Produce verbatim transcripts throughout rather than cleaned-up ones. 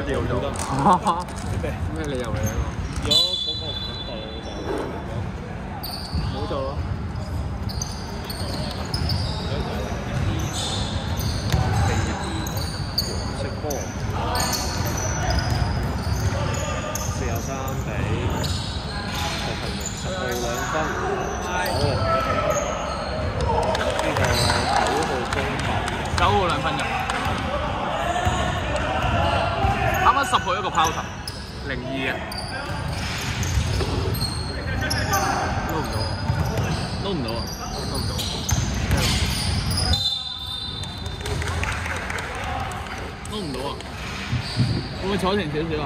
一定要做。咩理由嚟啊？如果嗰個唔肯做就冇做咯。食波四廿三比十分十號兩分。好，呢個九號中球， 九號兩分入。 啱啱十號一個拋投，零二嘅，撈唔到啊！撈唔到啊！撈唔到，撈唔到啊！會唔會坐停少少啊？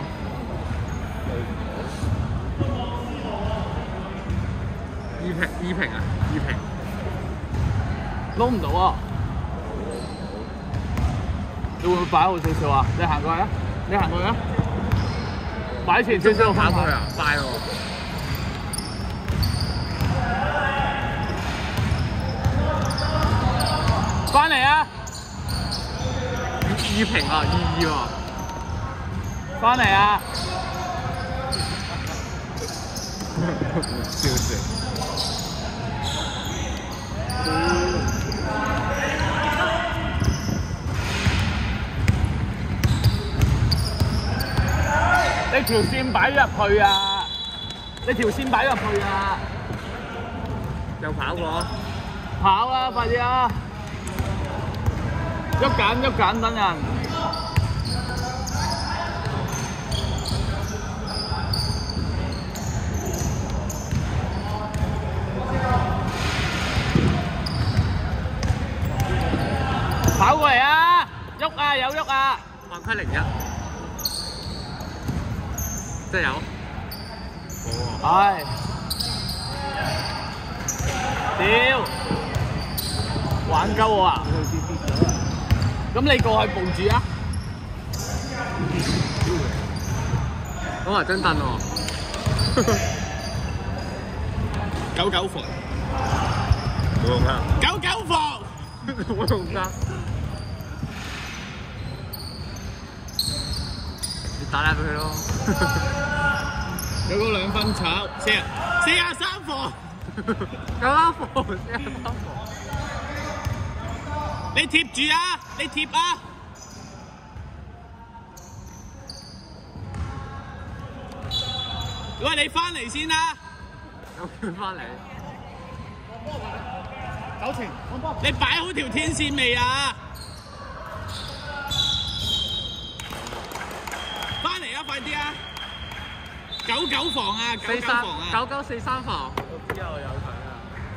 二平二平啊！二平，撈唔到啊！你會唔會擺好少少啊？你行過去啊！ 你行過去啊！擺前少少行過去啊！快喎！翻嚟啊！二平啊，二二喎！翻嚟啊！笑死！你條線擺入去啊！你條線擺入去啊！ 又跑過？ 跑啦，快啲啊！喐緊喐緊，等人。跑過嚟啊！喐啊，有喐啊！ 犯規零一。 真有， 唉，屌，玩鳩我啊！咁你過去報住啊！ 咁啊真燉喎， 九九防， 冇用啊！ 九九防， 冇用啊！你打爛佢咯！ 有個兩分炒，四啊四啊三防， 九啱防，四啊三防。 你貼住啊！你貼啊！喂，你翻嚟先啦！ 有叫翻嚟。 九情，你擺好條天線未啊？翻嚟啊！快啲啊！九九防啊！九九防啊！ 九九四三防。 我知啊，我有睇啊。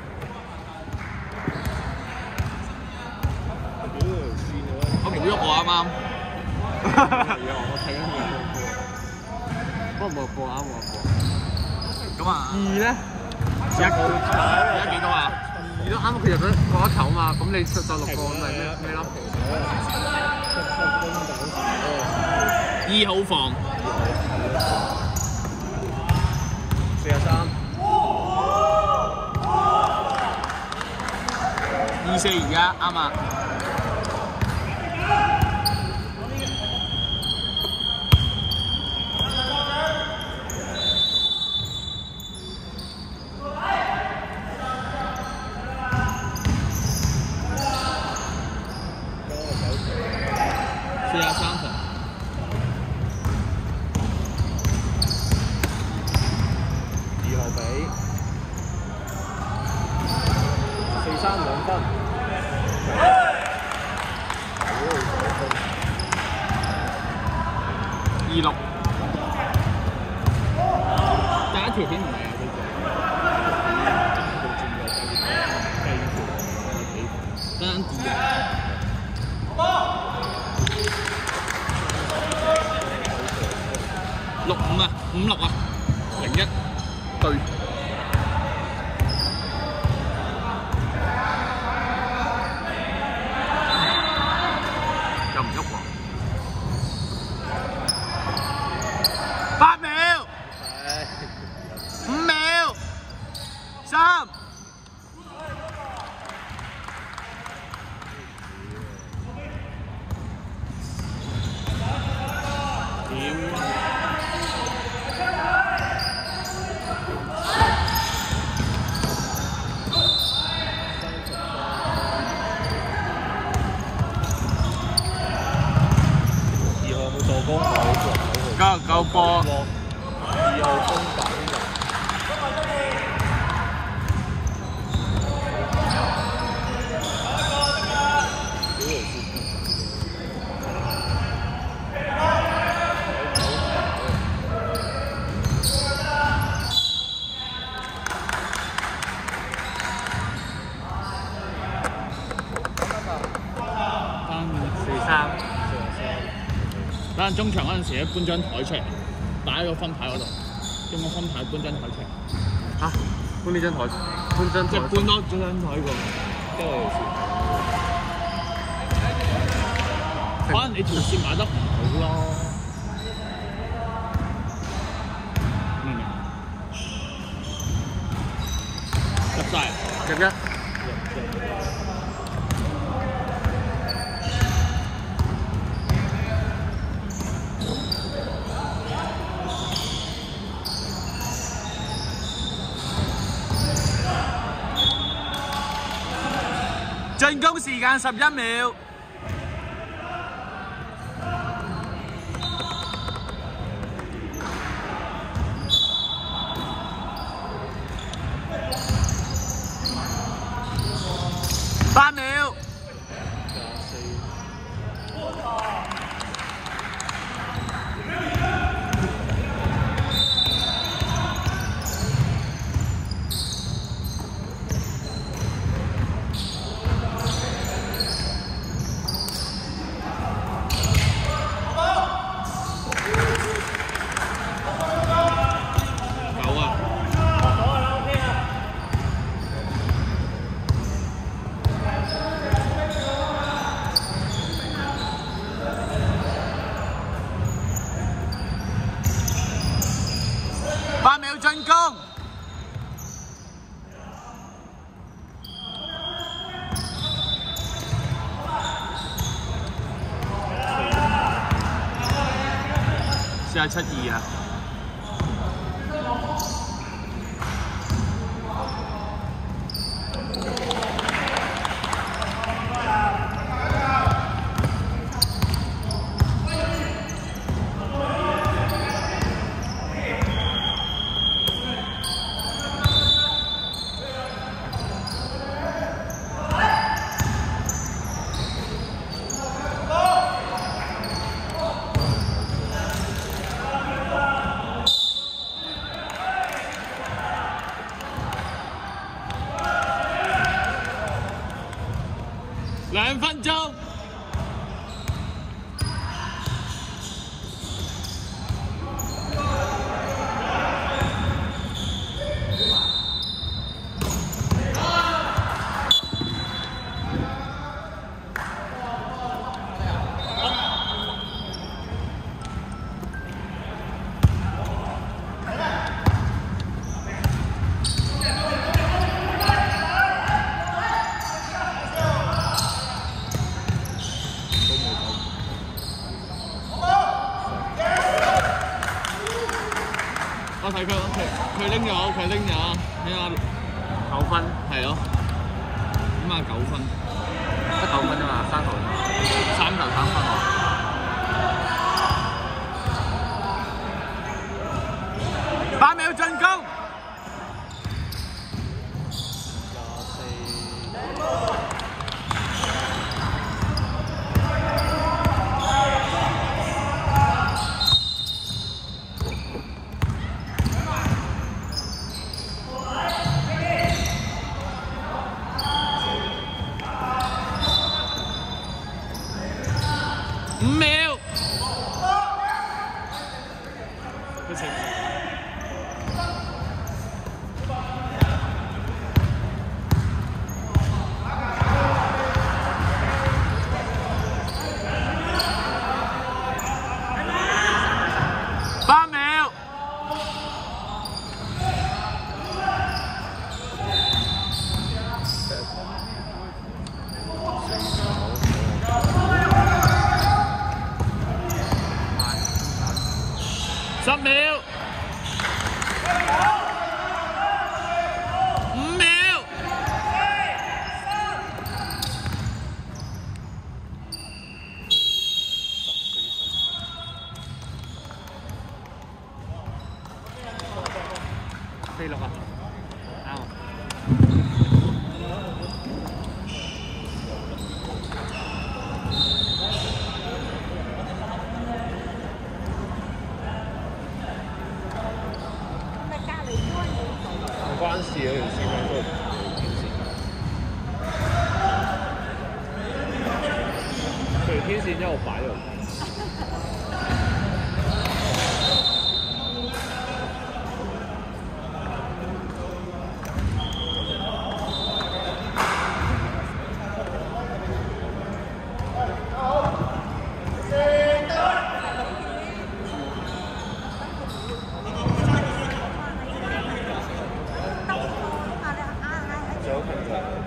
我冇喐我啱啱。 我睇緊嘢。不過冇播啱我播。 咁啊？ 二咧？ 而家而家幾多啊？ 二都啱佢入咗嗰一球嘛，咁你實在六個咪咩咩咯？ 二號防。 四十三。 二四而家啱啊！四廿三防。 二號比四三兩分。 二六。第一條片唔係啊，呢個。單字啊！六五啊，五六啊，零一對。又唔喐喎。八秒。五秒。三。 二二號有冇助攻？ 夠夠波。 二號攻板人。四三， 等陣中場嗰陣時咧，搬張台出嚟，擺喺個分牌嗰度，用個分牌搬張台出嚟。 嚇！搬呢張台，搬張即係搬多張台過。 跟住條線。 可能你條線擺得唔好咯。明唔明？入晒， 入一。 進攻時間十一秒。八秒。八秒進攻。四十七二啊！兩分鐘。我睇佢佢佢拎咗，佢拎咗，睇下九分， 係咯，咁啊九分， 得九分啫嘛，三球，三球三分喎。 八秒進攻。五秒。八秒。 十秒。 五秒， 四六啊，啱。 咪隔離嗰個唔關事啊，條線喺度。 條天線一路擺度。九分鐘。